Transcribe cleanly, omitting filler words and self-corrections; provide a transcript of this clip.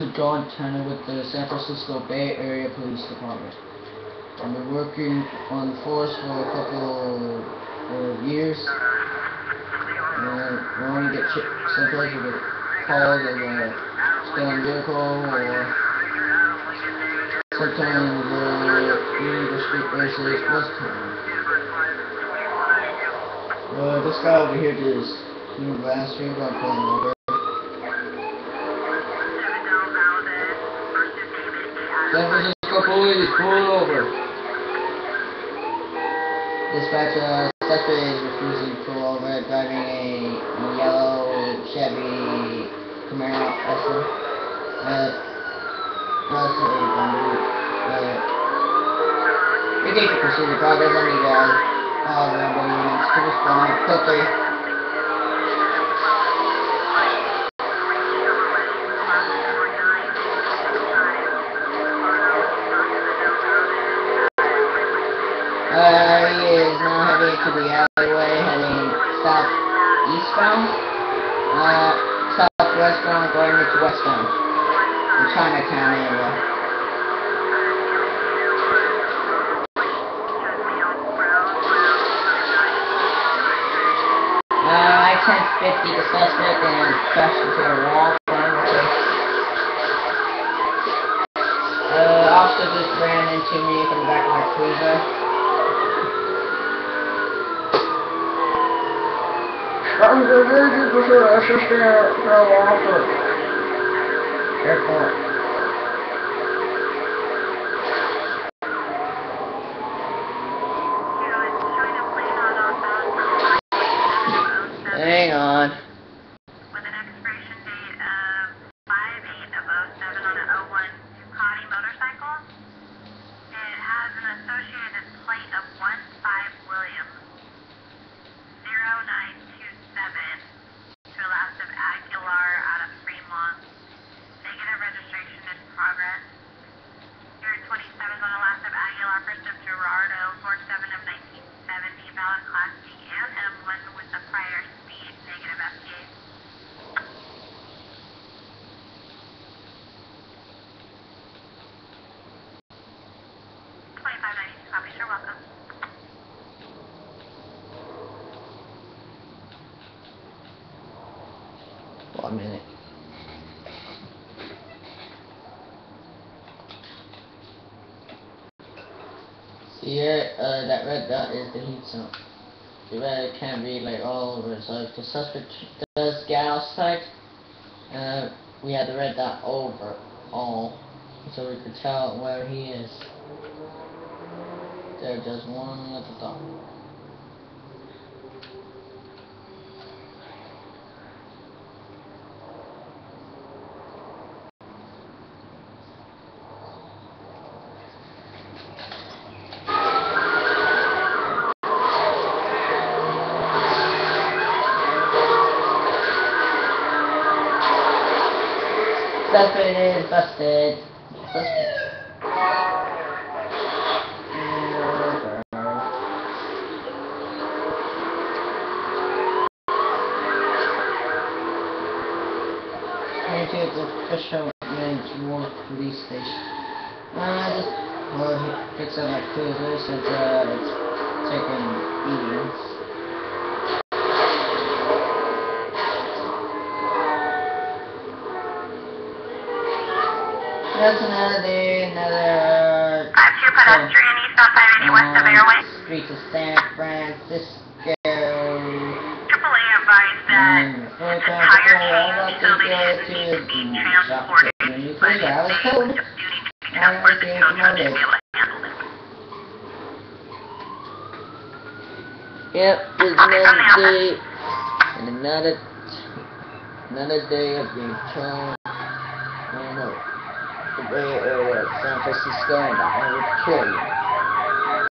John Turner with the San Francisco Bay Area Police Department. I've been working on the force for a couple of years. When we get someplace we get called of a stolen vehicle, or sometimes illegal street races, most times. This guy over here just last week I'm pulling over. San Francisco Police, pull over. Dispatch, suspect is refusing to pull over, driving a yellow Chevy Camaro SM. Relatively bundled. We need to pursue the progress. I need all available units to respond quickly. He is now heading to the alleyway, heading southeastbound, southwestbound, going into westbound, in Chinatown area. I-1050 the suspect and crashed into a wall. Officer just ran into me from the back of my cruiser. I'm the virgin before assistant for a walker. Airport. Hang on. With an expiration date of 5/8/07 on an 01 Ducati motorcycle. It has an associated plate of 15 Williams 0927 to a last of Aguilar out of Fremont. Negative registration in progress. Year 27 on a last of Aguilar, first of Gerardo, 47 of 1970, valid class D and M1 with the prior speed, negative FTA. 2592 copies, you're welcome. One minute. See here, that red dot is the heat zone. The red can't be like all over. So if the suspect does get outside, we have the red dot over all, so we could tell where he is. There's just one at the top. Suspect is busted. Suspect. Into the Fisherman's Wharf Police Station. Just fix up my cruiser since it's taking beatings. That's another day, another 52 pedestrian east on 580 west of Airway. Streets of San Francisco. AAA advised that the entire team until they should be transported by the state of duty to be transported to children to be able to handle them. Yep, there's another day, and another day of being thrown. I know. The Bay Area of San Francisco, and I will kill you.